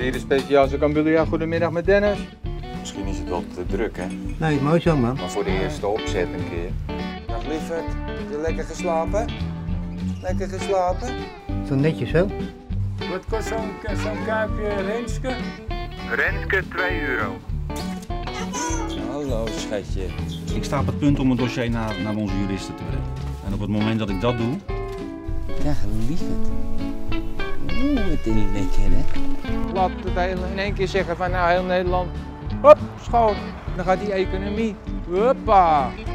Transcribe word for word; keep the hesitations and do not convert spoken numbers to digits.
Tweede speciaal Cambulia, goedemiddag met Dennis. Misschien is het wel te druk, hè? Nee, mooi zo, man. Maar voor de eerste opzet een keer. Dag lieverd, heb je lekker geslapen? Lekker geslapen? Zo netjes, zo. Wat kost zo'n zo'n kuipje Renske? Renske twee euro. Hallo schatje. Ik sta op het punt om een dossier naar, naar onze juristen te brengen. En op het moment dat ik dat doe... Dag lieverd. Oeh, wat is lekker, hè? Laat het hele in één keer zeggen van nou heel Nederland, hop, schoon. Dan gaat die economie, hoppa.